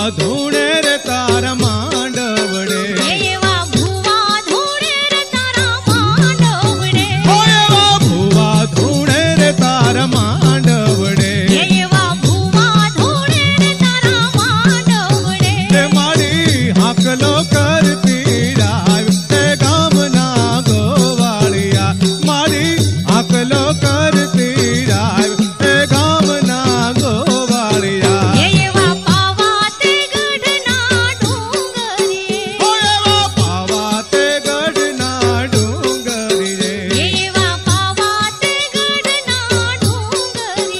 ધૂણે રે તારા માંડવડે એવા ભુવા ધૂણે રે તારા માંડવડે એવા ભુવા ધૂણે રે તારા માંડવડે એવા ભુવા ધૂણે રે તારા માંડવડે તે મારી હાકલો કરતી રાવ તે ગામના ગોવાળિયા મારી હાકલો કરતી રાવ તે ગામના ગોવાળિયા એવા પાવા તે ગઢના ડુંગરે એવા પાવા તે ગઢના ડુંગરી રે એવા પાવા તે ગઢના ડુંગરે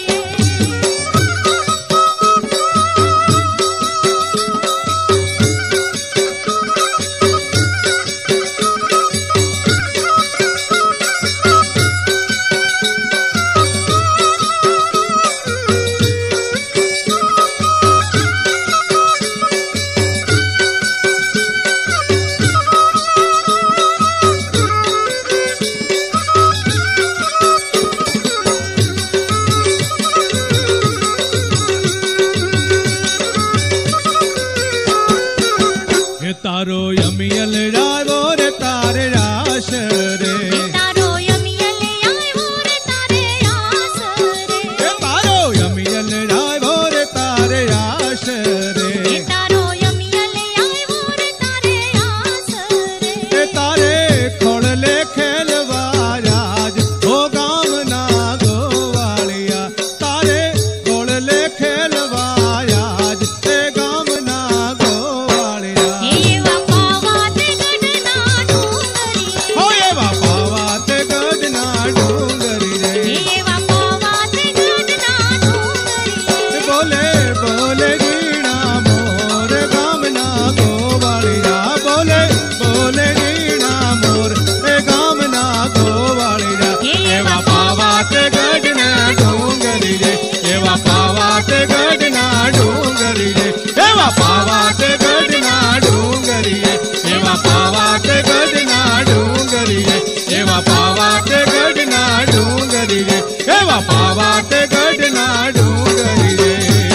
હે તારો યમિયલ રાવો રે તારે રાસ રે તારો યમિયલ આવ્યો રે તારે આસ રે હે તારો યમિયલ રાવો રે તારે રાસ રે તારો યમિયલ આવ્યો રે તારે આસ હે રે તારે ખોળલે ખેલવા રાજ હો ગામના ગોવાળિયા તારે ખોળલે ખેલવા રાજ તે ગામના ગોવાળિયા એવા પાવા તે ગઢના ડુંગરે હો એવા પાવા તે ગઢના ડુંગરી રે એવા પાવા તે ગઢના ડુંગરે બોલે બોલે ગીણા મોર ગામના ગોવાળિયા બોલે બોલે ગીણા મોર એ ગામના ગોવાળિયા એવા પાવા તે ગઢના ડુંગરી રે એવા પાવા તે ગઢના ડુંગરી રે એવા પાવા તે ગઢના ડુંગરી રે એવા પાવા તે ગઢના ડુંગરી રે એવા પાવા તે ગઢના ડુંગરી રે એવા પાવા તે ગઢના ડુંગરી રે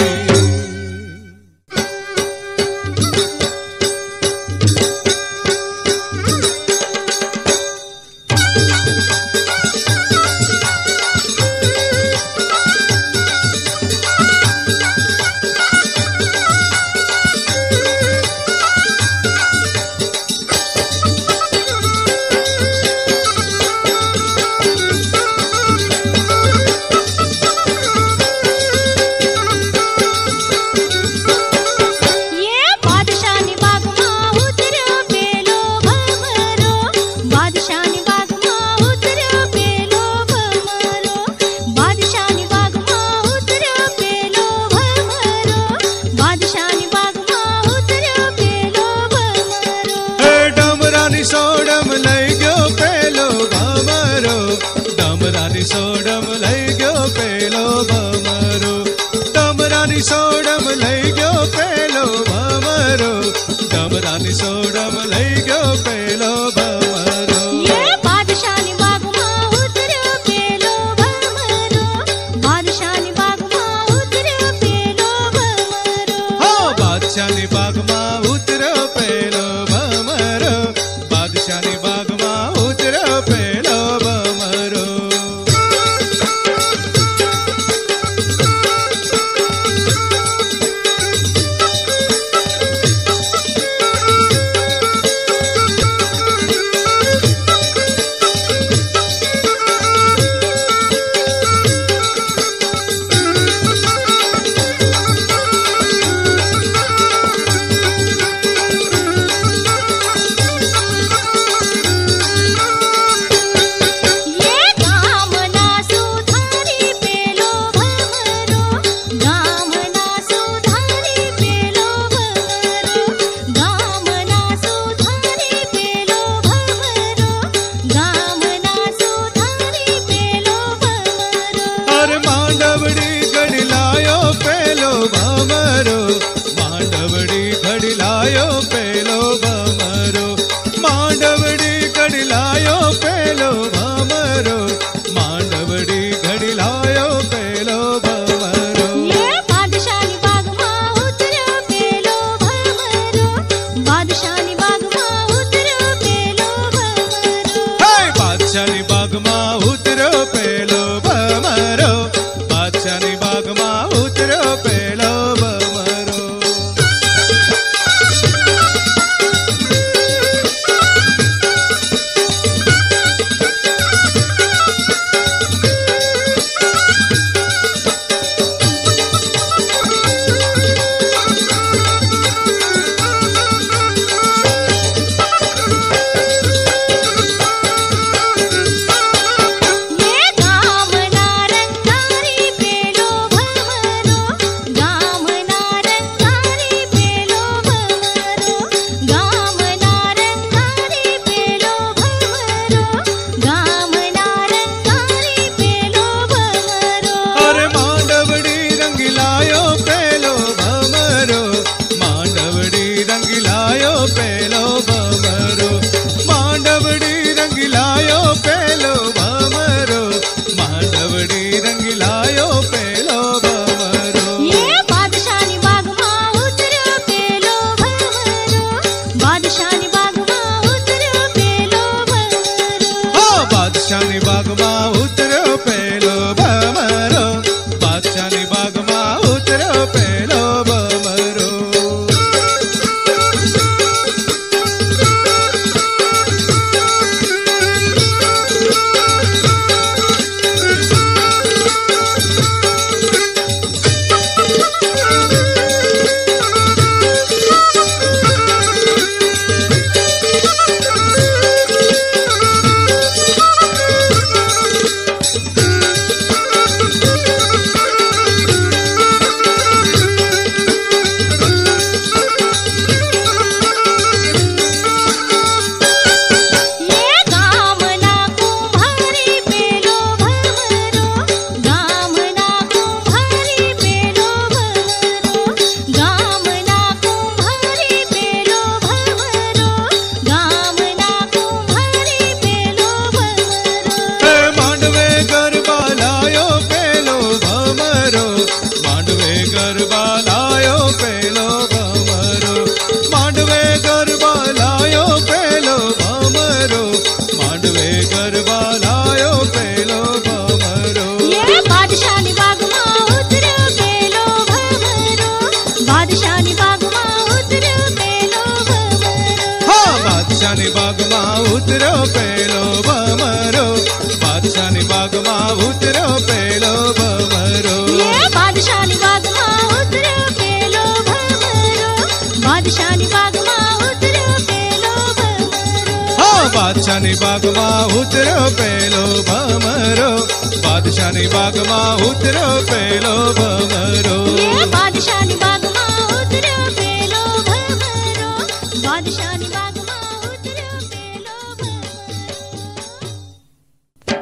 ये बादशाहनी बागમાં ઉતર્યો પેલો ભમરો બાદશાહની બાગમાં ઉતર્યો પેલો ભમરો બાદશાહની બાગમાં ઉતર્યો પેલો ભમરો બાદશાહની બાગમાં ઉતર્યો પેલો ભમરો હે ડમરાની સોડમ લઈ ગયો પેલો ભમરો ડમરાની સોડમ લઈ ગયો પેલો ભમરો ડમરાની સોડમ લઈ ગયો પેલો ભમરો ડમરાની સોડમ લઈ ગયો પેલો ભમરો ये बादशाहनी बागમાં ઉતર્યો પેલો ભમરો બાદશાહની બાગમાં ઉતર્યો પેલો ભમરો હો બાદશાહની બાગમાં ઉતર્યો પેલો ભમરો બાદશાહની બાગમાં ઉતર્યો પેલો ભમરો पेलो भमरो मांडवड़ी रंगिलायो पेलो भमरो मांडवड़ी रंगिलायो पेलो भमरो ये बादशाहनी बाग मां उतर्यो पेलो भमरो बादशाहनी बाग मां उतर्यो पेलो भमरो हो बादशाहनी बाग मां उतर्यो पेलो भमरो बादशाहनी बाग मां उतर्यो पेलो भमरो ये गामना कुम्हारी पेलो भमरो गामना कुम्हारी पेलो भमरो गामना कुम्हारी पेलो भमरो गामना कुम्हारी पेलो भमरो हे मांडवे गरबा लायो पेलो भमरो मांडवे गरबा लायो पेलो भमरो मांडवे गरबा लायो पेलो भमरो मांडवे गरबा लायो पेलो भमरो ये बादशाहनी बाग मां उतर्यो पेलो भमरो बादशाहनी बाग मां उतर्यो पेलो भमरो हो बादशाहनी बाग मां उतरो पेलो भमरो बादशाहनी बाग मां उतरो पेलो भमरो ये बादशाहनी बाग मां उतर्यो पेलो भमरो बादशाहनी बाग मां उतर्यो पेलो भमरो हो बादशाहनी बाग मां उतरो पेलो भमरो बादशाहनी बाग मां उतरो पेलो भमरो ये बादशाहनी बाग मां उतर्यो पेलो भमरो बादशाहनी बाग मां उतर्यो पेलो भमरो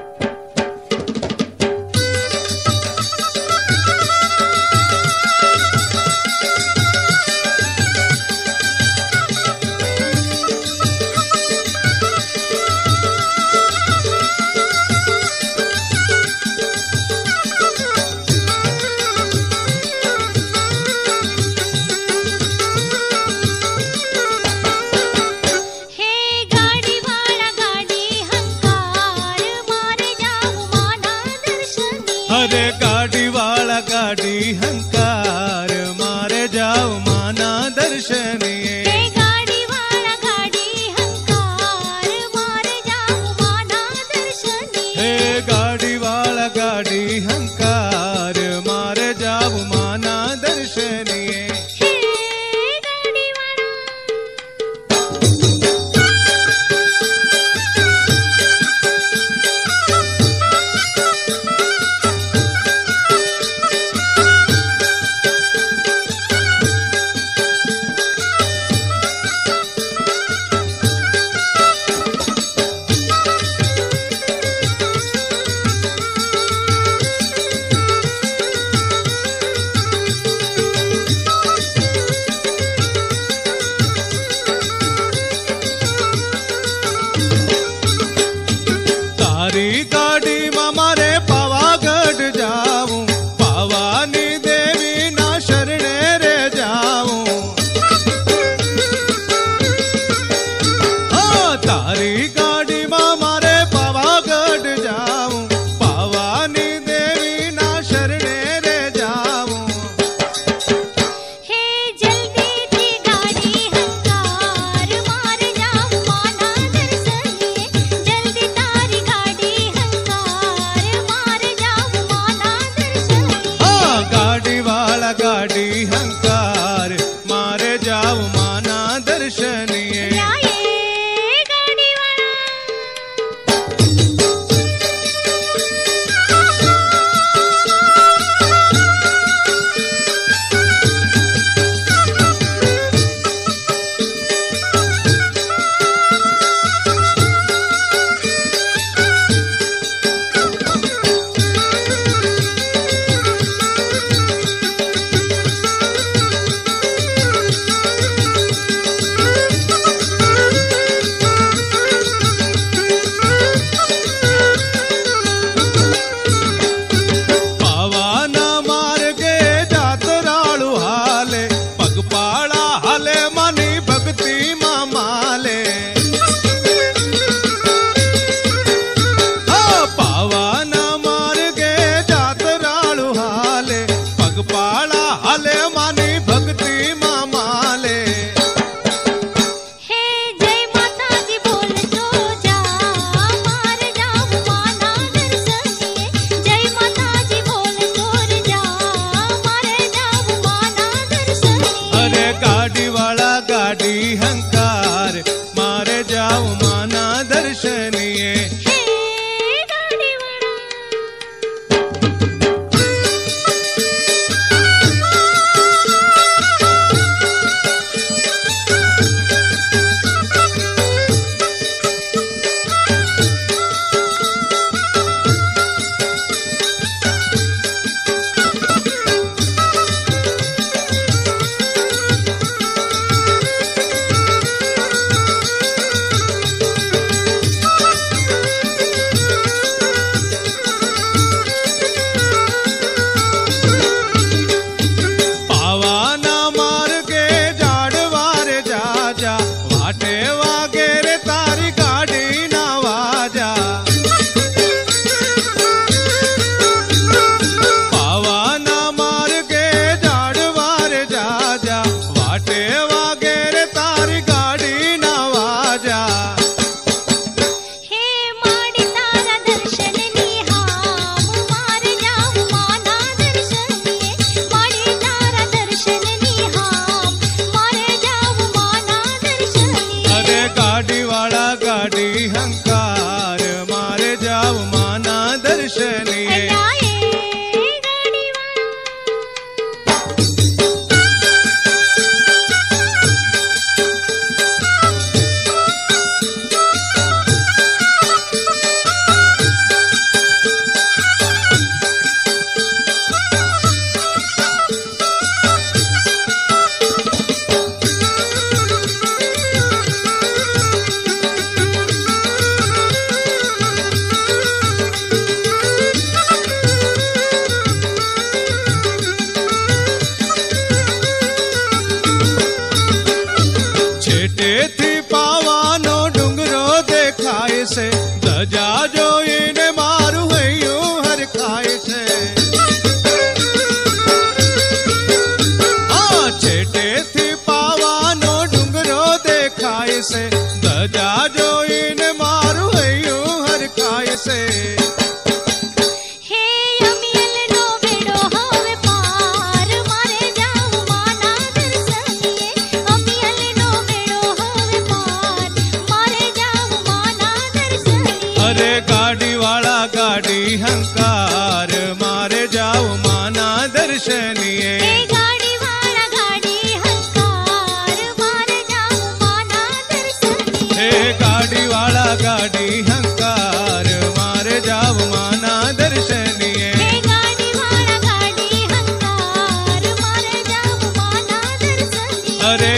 हे गाड़ी वाला गाड़ी हंकार मारे जाऊं माना दर्शनी अरे गाड़ी वाला गाड़ी हंकार मारे जाओ माना दर्शनीय हे गाड़ी वाला गाड़ी हंकार मारे जाऊं माना दर्शनी हे गाड़ी वाला गाड़ी हंकार मारे जाओ माना दर्शनीय हे गाड़ी वाला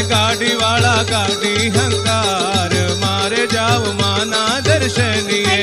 गाड़ी वाला गाड़ी हंकार मारे जाओ माना दर्शनीय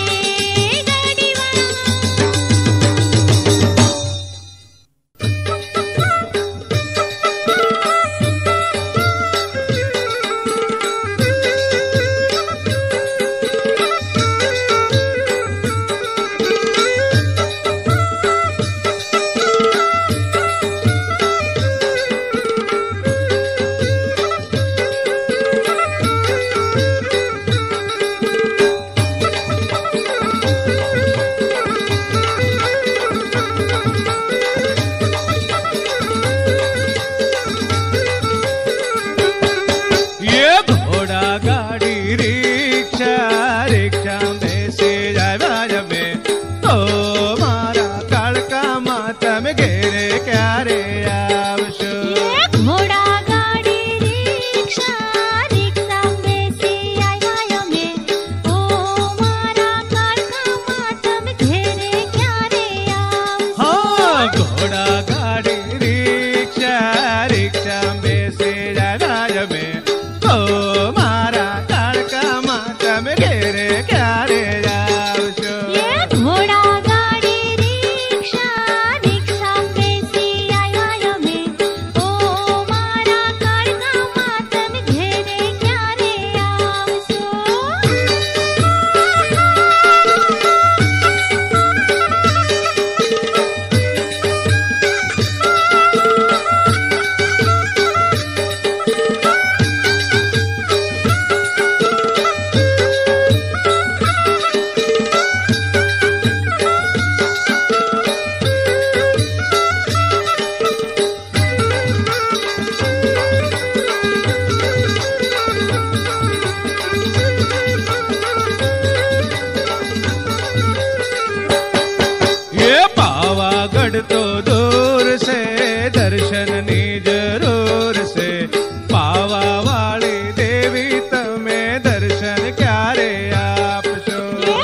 तो दूर से दर्शन नी जरूर से पावा वाली देवी तमें दर्शन क्यारे आप शो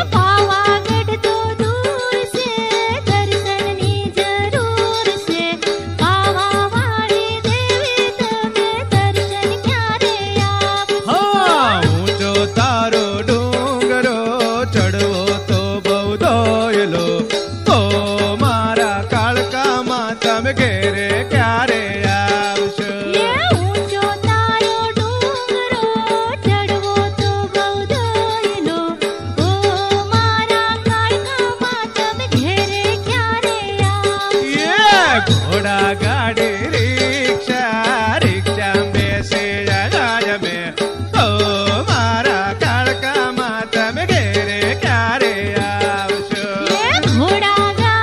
पावागढ़ तो दूर से दर्शन नी जरूर से पावा वाली देवी तमें दर्शन क्यारे आप हाँ ऊंचो तारो डूंगरो चढ़वो तो बहुदोयलो तम घेरे क्यारे आवशो ऊंचो तारो डूंगरो चढ़वो तो बहुदोयलो ओ मारा काळका मां तम घेरे क्यारे आवशो घोड़ा गाड़ी रिक्शा रिक्शा में से जगाज में ओ मारा काळका मां तम घेरे क्यारे आवशो घोड़ा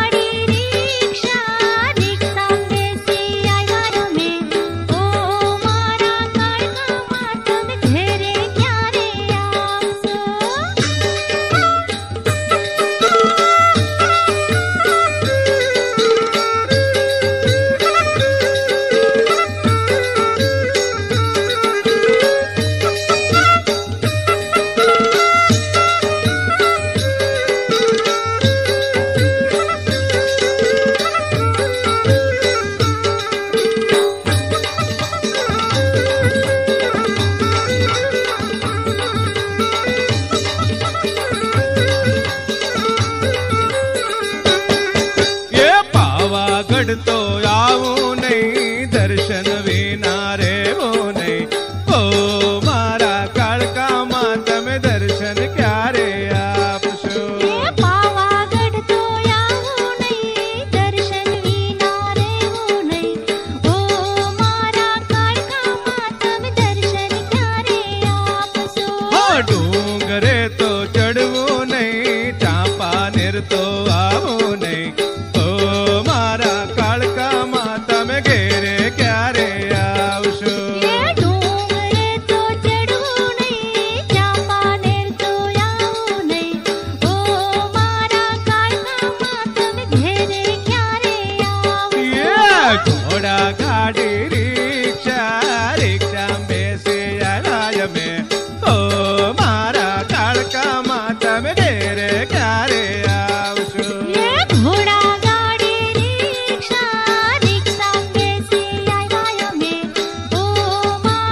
तो आऊं नहीं दर्शन विना रे वो नहीं ओ मारा काळका मां तमे दर्शन क्यारे आप शो पावागढ़ तो आऊं नहीं दर्शन विना रे वो नहीं ओ मारा काळका मां तमे दर्शन क्यारे आप शो डूंगरे तो चढ़वो नहीं चांपा निर तो आवो नहीं मारा काळका मां तमे घेरे क्यारे आवशो डूंगरे तो चढ़वो नहीं चांपानेर तो आवो नहीं ओ मारा काळका मां तमे घेरे क्यारे आवशो घोड़ा गाड़ी रिक्शा रिक्शा में से जगाज में ओ मारा काळका मां तमे घेरे क्यारे आवशो घोड़ा गाड़ी रिक्शा रिक्शा में से आया में ओ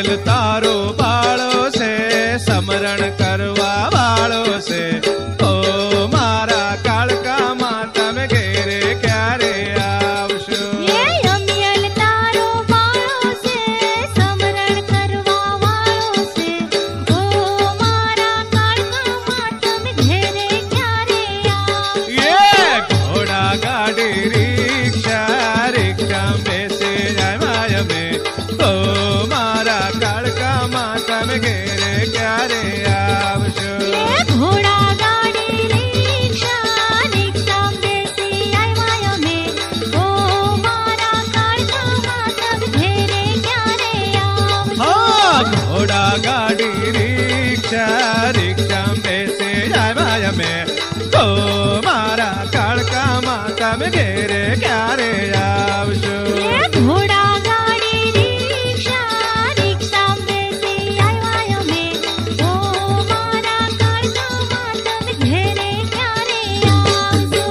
અમિયલ તારો બાળો છે સમરણ કરવા વાળો છે ઓ મારા કાળકામાં તમે ઘેરે ક્યારે આવશો એ અમિયલ તારો બાળો છે સમરણ કરવા વાળો છે ઓ મારા કાળકામાં તમે ઘેરે ક્યારે આવશો એ ઘોડા ગાડી રિક્ષા રિક્ષા બેસે જાય માય મે ઓ મારા કાળકામાં તમે ઘેરે ક્યારે આવશો એ ઘોડા ગાડી રિક્ષા રિક્ષા બેસી આવ્યા અમે ઓ મારા કાળકામાં તમે ઘેરે ક્યારે આવશો હા ઘોડા ગાડી રિક્ષા રિક્ષા બેસે જાય માય મે ઓ મારા કાળકામાં તમે ઘેરે ક્યારે આવશો એ ઘોડા ગાડી રિક્ષા રિક્ષા બેસી આવ્યા અમે ઓ મારા કાળકામાં તમે ઘેરે ક્યારે આવશો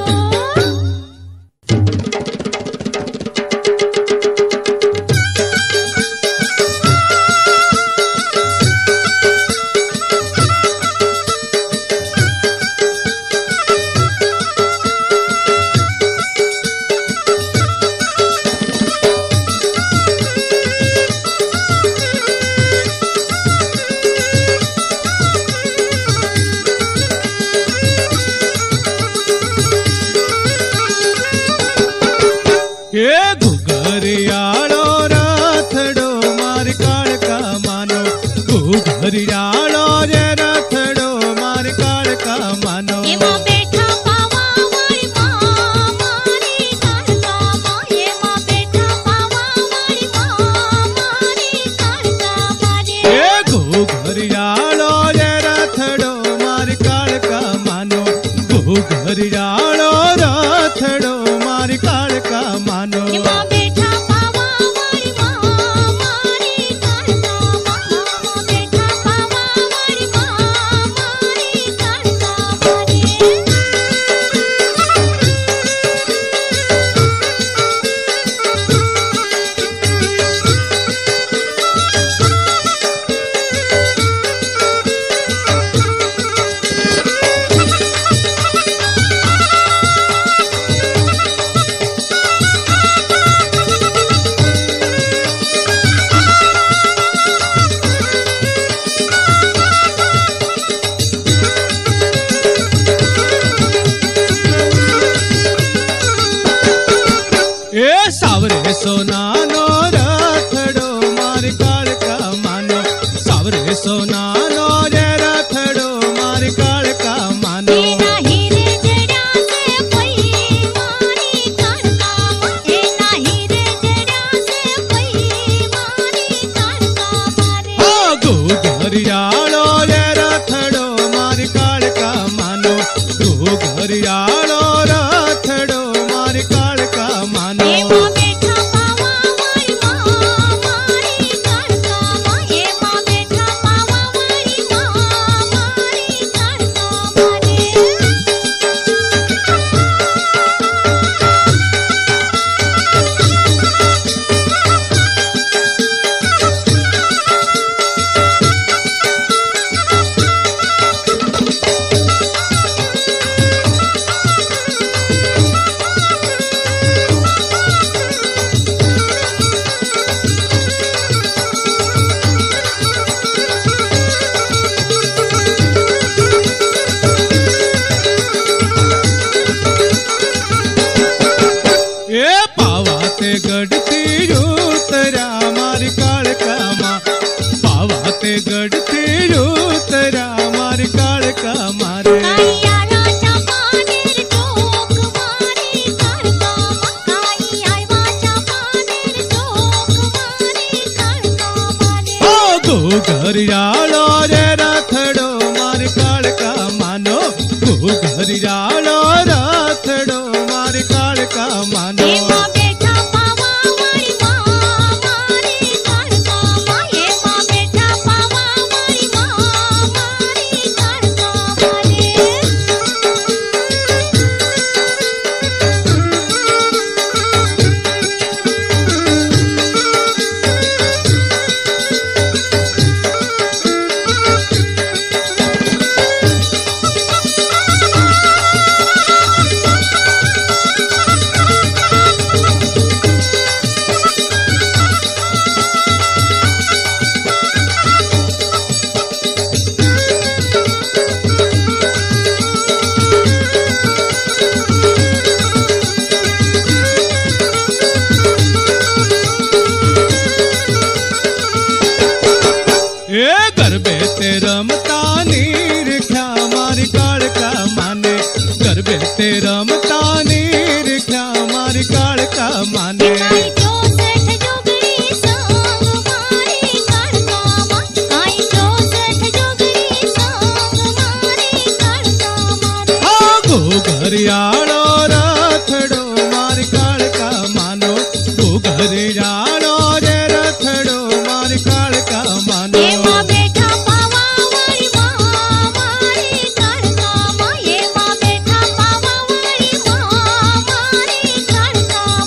એ ઘુઘરિયાળો રથડો મારી કાળકા માનો ઘુઘરિયાળો રે રથડો મારી કાળકા માનો એમાં બેઠા પાવા વાળી માં મારી કાળકામાં એમાં બેઠા પાવા વાળી માં મારી કાળકામાં રે એ ઘુઘરિયાળો રે રથડો મારી કાળકા માનો ઘુઘરિયાળો રથડો મારી કાળકા માનો એમાં બેઠા પાવા વાળી માં મારી કાળકામાં એમાં બેઠા પાવા વાળી માં મારી કાળકામાં રે એ સાવરે સોનાનો રથડો મારી કાળકા માનો સાવરે સોનાનો રે રથડો મારી કાળકા માનો એના હીરે જડ્યા છે પઈ મારી કાળકામાં એના હીરે જડ્યા છે પઈ મારી કાળકામાં રે ઓ ઘુઘરિયાળો રે રથડો મારી કાળકા માનો ઘુઘરિયાળો રથડો મારી કાળકા માનો એમાં બેઠા પાવા વાળી માં મારી કાળકામાં એમાં બેઠા પાવા વાળી માં મારી કાળકામાં રે એ પાવાતે ગઢથી ઉતર્યા મારી કાળકામાં પાવાતે ગઢથી ઉતર્યા મારી કાળકામાં રે કાઈયા રાજા પાનેર ચોક મારી કાળકામાં કાઈ આવ્યા ચા પાનેર ચોક મારી કાળકામાં રે ઓ ઘુઘરિયાળો રે રથડો મારી કાળકા માનો ઘુઘરિયાળો રથડો મારી કાળકા માનો એમાં બેઠા પાવા વાળી માં મારી કાળકામાં એમાં બેઠા પાવા વાળી માં મારી કાળકામાં રે ए गरबे ते रमता नीर ख्या मारी काड़का माने गरबे ते रमता नीर ख्या मारी काड़का माने काई 64 जोगड़ी संग मारी काड़का मा काई 64 जोगड़ी संग मारी काड़का माने घरियालो रथड़ो मारी काड़का मानो घरियालो रे रथड़ो मारी काड़का मानो ये माँ बैठा पावा वाली माँ मारी काड़का माँ ये माँ बैठा पावा वाली माँ मारी काड़का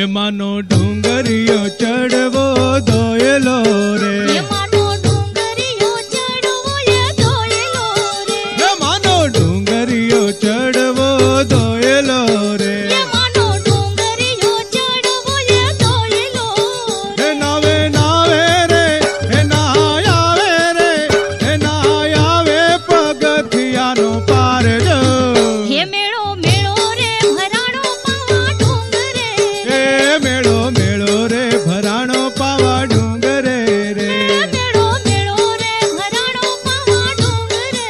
हे मानो डूंगरियो चढ़वो दोयलो रे, हे मानो डूंगरियो चढ़वो ये दोयलो रे, हे मानो डूंगरियो चढ़वो दोयलो रे, ये मानो डूंगरियो चढ़वो ये दोयलो रे, हे नावे नावे रे, हे नायावे रे, हे नायावे पगथियानो पार जो, हे मेळो मेळो रे भराणो पावा डूंगरे, हे मेळो मेळो रे भराणो पावा डूंगरे रे, मेळो मेळो रे भराणो पावा डूंगरे।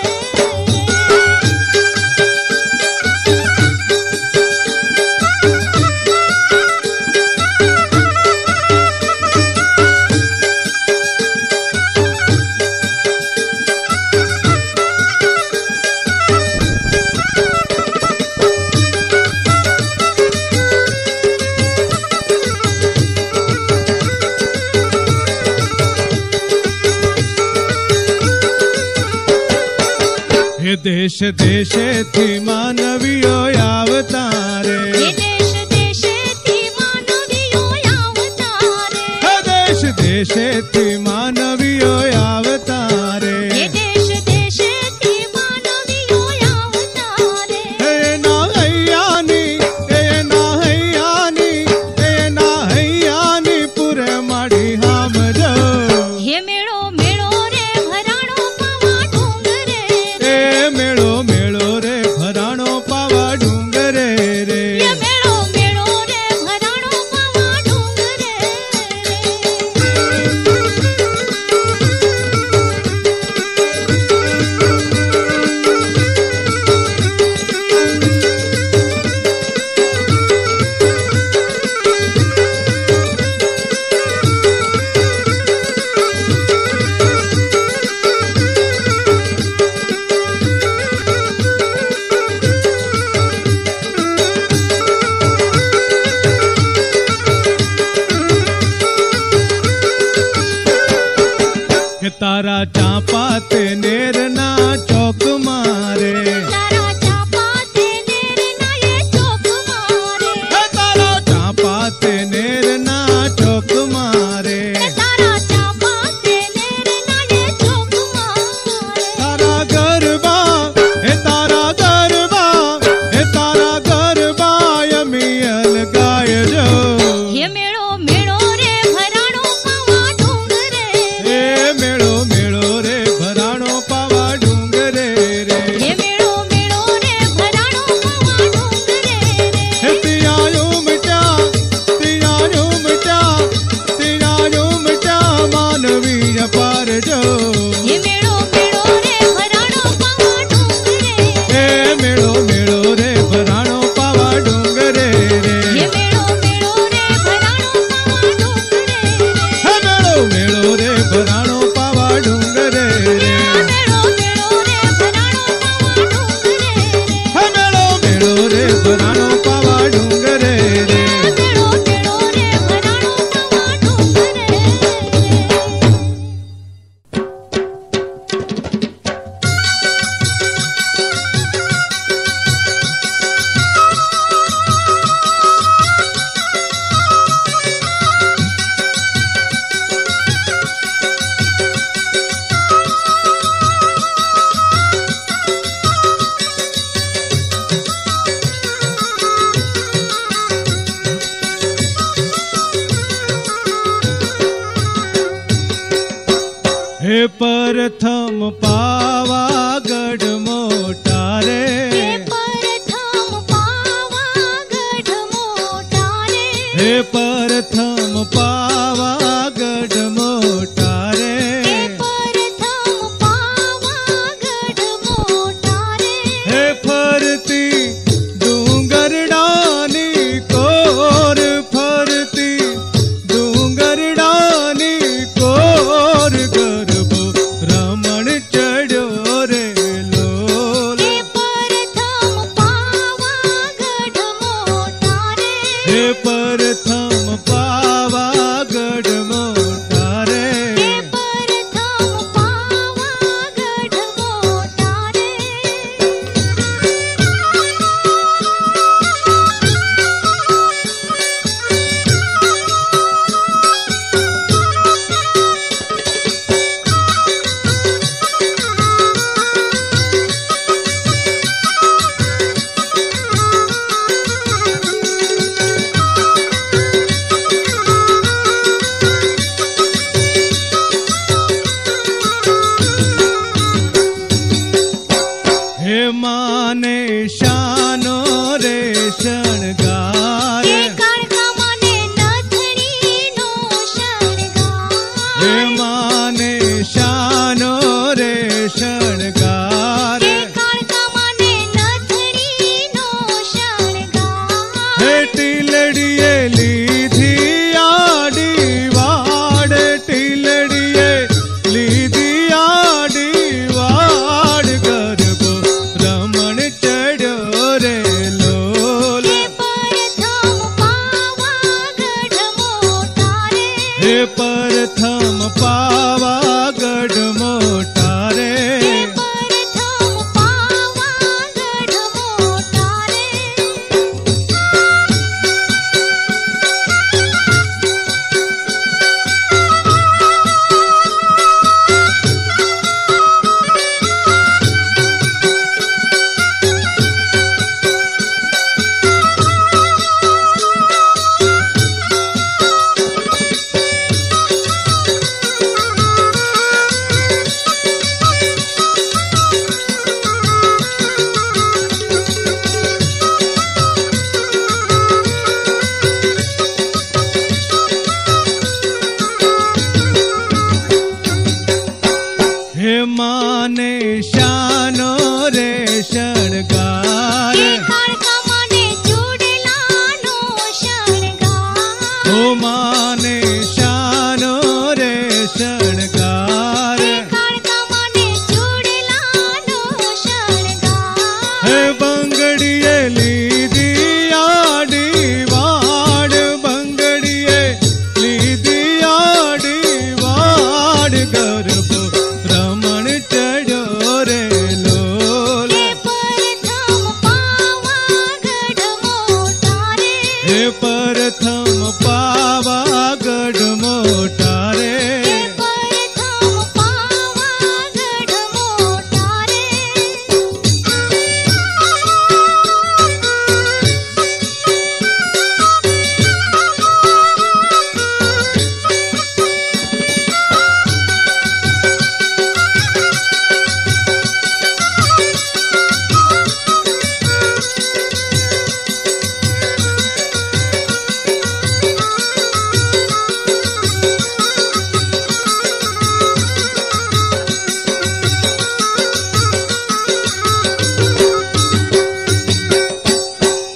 हे देश देशे थी मानवियो आवतारे, हे देश देशे थी मानवियो आवतारे, हे देश देशे थी मानवियो आवतारे, हे देश देशे थी मानवियो आवतारे, हे नाहैयानी, हे नाहैयानी, हे नाहैयानी पुरे माड़ी हाम जो, हे मेळो मेळो रे भराणो पावा डूंगरे रे, हे मेळो मेळो रे भराणो पावा डूंगरे रे, ये मेळो मेळो रे भराणो पावा डूंगरे हे तारा चांपा ते नेरना चौक मारे, तारा चापा ते नेरना ये चौक मारे, हे तारा चांपा ते नेरना चौक मारे, तारा चापा ते नेरना ये चौक मारे, तारा गरबा, हे तारा गरबा, हे तारा गरबा यमियल गाय जो, हे मेळो मेळो रे भराणो पावा डूंगरे रे, हे मेळो मेळो रे भराणो पावा डूंगरे रे, हे मेळो मेळो रे भराणो पावा डूंगरे रे, हे तियायो मिटा, तियायो मिटा, तियायो मिटा मानवीय पार जो, हे मेळो मेळो रे भराणो पावा डूंगरे, हे मेळो मेळो रे भराणो पावा डूंगरे रे, हे मेळो मेळो रे भराणो पावा डूंगरे, हे मेळो मेळो रे भराणो पावा डूंगरे रे, मेळो मेळो रे भराणो पावा डूंगरे, हे मेळो मेळो रे भराणो पावा डूंगरे रे, मेळो मेळो रे भराणो पावा डूंगरे। हे प्रथम पावागढ़ मोटा रे, हे प्रथम पावागढ़ मोटा रे, हे प्रथम पावागढ़ मोटा रे, हे प्रथम पावागढ़ मोटा रे, हे फरती डूंगर डानी कोर, फरती डूंगर डानी कोर गरबो रमण चढ़ो रे लोल, हे प्रथम पावागढ़ मोटा रे, हे प्रथम पावागढ़ मोटा रे, हे प्रथम पावागढ़ मोटा रे।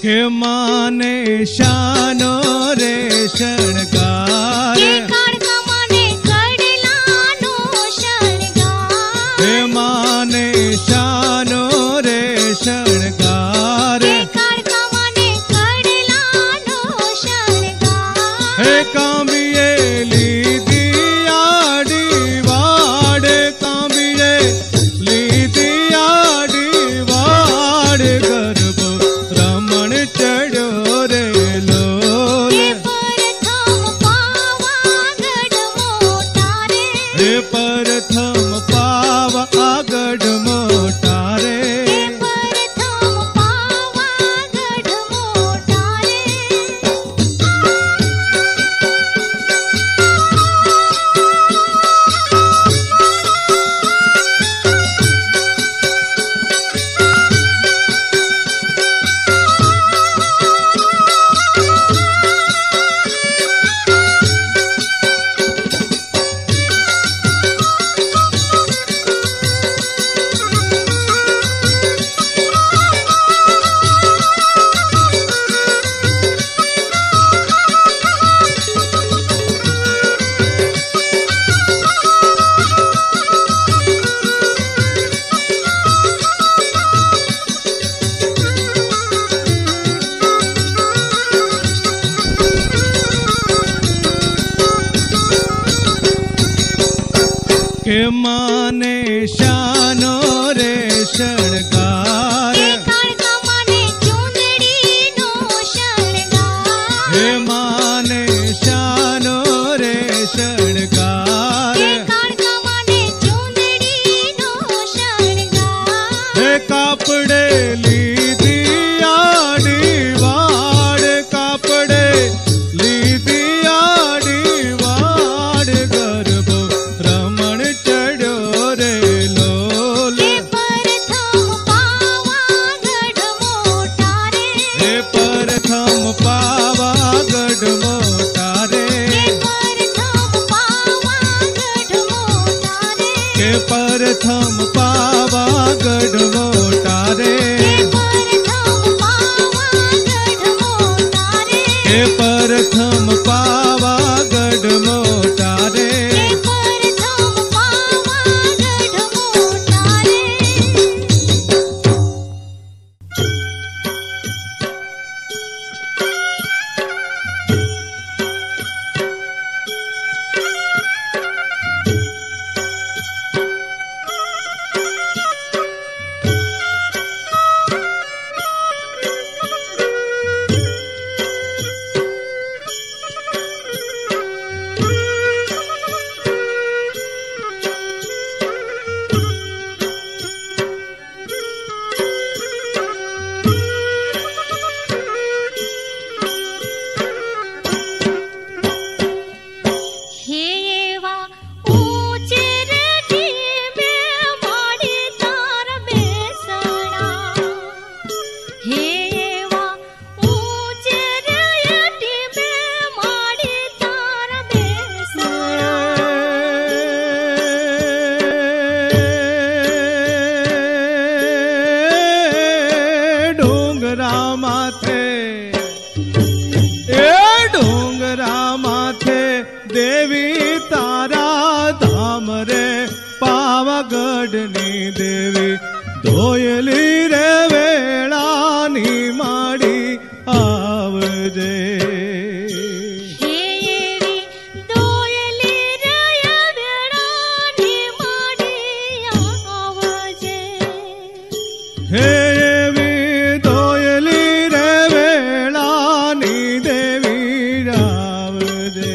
કે માને શાનો રે શણગાર કે કાળકા માને કડલાનો શણગાર હે માને શાનો રે શણગાર કે કાળકા માને કડલાનો શણગાર હે કાંબીએ લીધી આડી વાડ કાંબીએ લીધી આડી વાડ ગરબો રમણ ચડ્યો રે લોલ કે પરથમ પાવાગઢ મોટા રે હે પરથમ પાવાગઢ મોટા રે કે પરથમ પાવાગઢ મોટા રે કે માને શાનો રે શણગાર કે કાળકા માને ચૂંદડીનો શણગાર હે માને શાનો રે શણગાર કે કાળકા માને ચૂંદડીનો શણગાર હે કાપડે લીધી આડી વાડ કાપડે લીધી આડી વાડ ગરબો રમણ ચડ્યો રે લોલ કે પરથમ પાવાગઢ મોટા રે હે પરથમ પાવાગઢ મોટા રે કે પરથમ પાવાગઢ મોટા રે કે પરથમ પાવાગઢ મોટા રે કે પરથમ પાવાગઢ મોટા રે હે એવા ઊંચે રે ઢીમે માડી તાર બેસણા હે એવા ઊંચે રે ઢીમે માડી તાર બેસણા ડુંગરા માથે એ ડુંગરા માથે દેવી તારા ધામ રે પાવાગઢની દેવી ધોયલી રે વેળાની માડી આવજે હે એવી દોયલી રે વેળાની માડી આવજે હે એવી ધોયલી રે વેળાની દેવી આવજે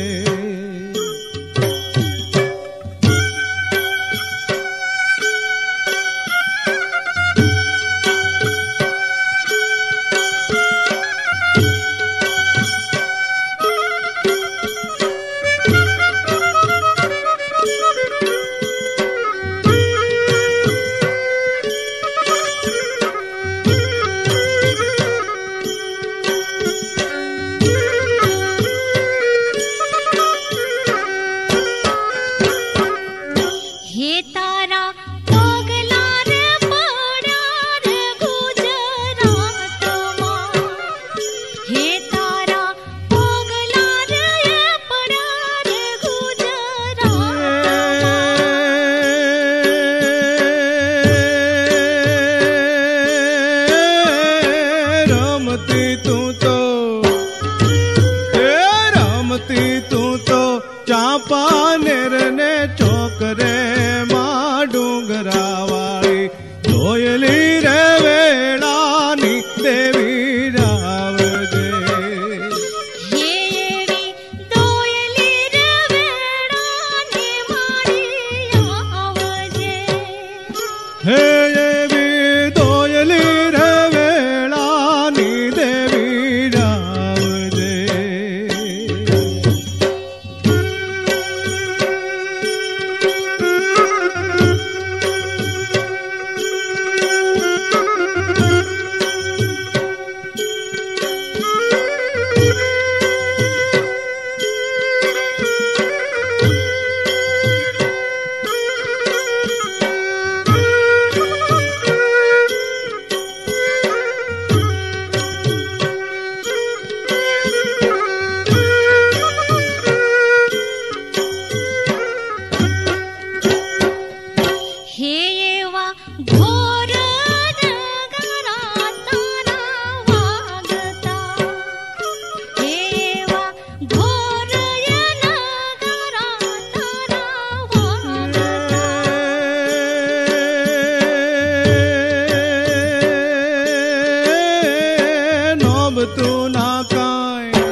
ના કાંઈ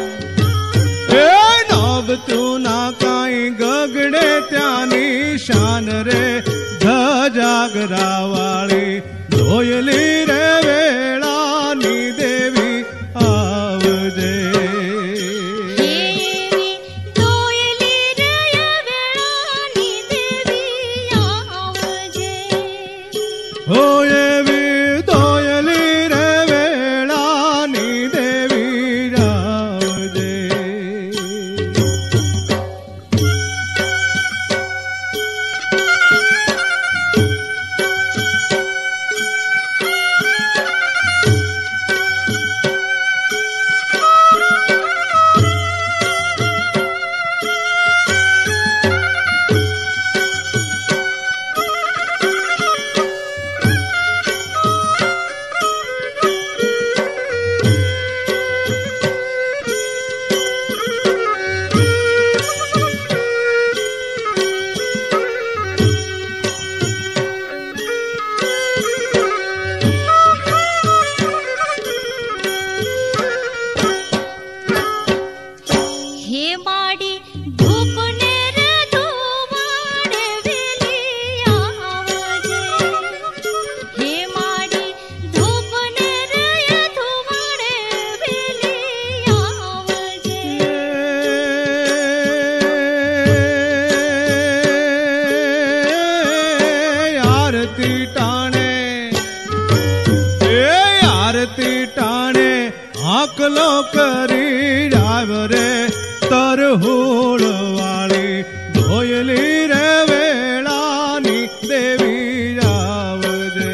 નાવતું ના કાંઈ ગગડે ત્યાંની શાન રે ધજાગરા વાળી ધોયલી રે વેળાની દેવી આવજે હો એવી દોયલી રે વેળાની દેવી આવજે આરતી ટાણે આકલો કરી જાવ રે તરહોળ વાળી ધોયલી રે વેળાની દેવી આવજે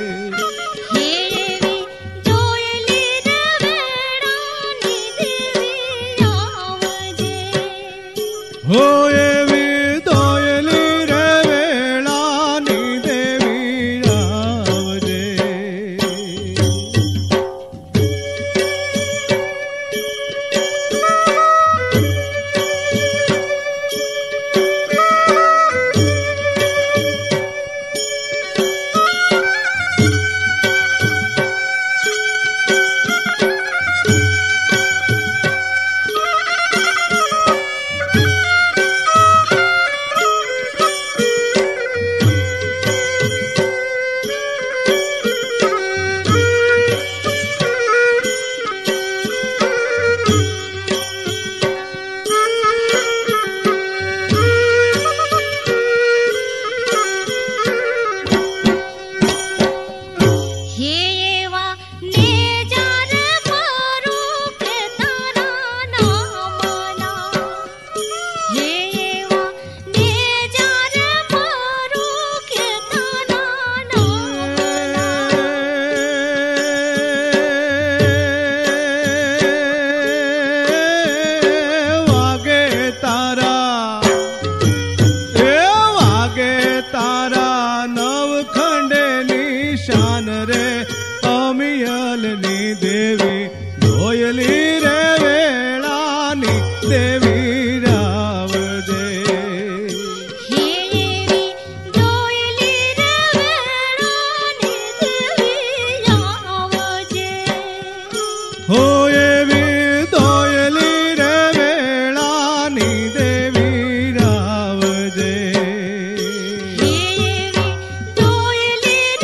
હો એવી ધોયલી રે વેળાની દેવી આવજે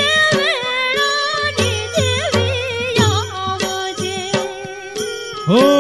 હો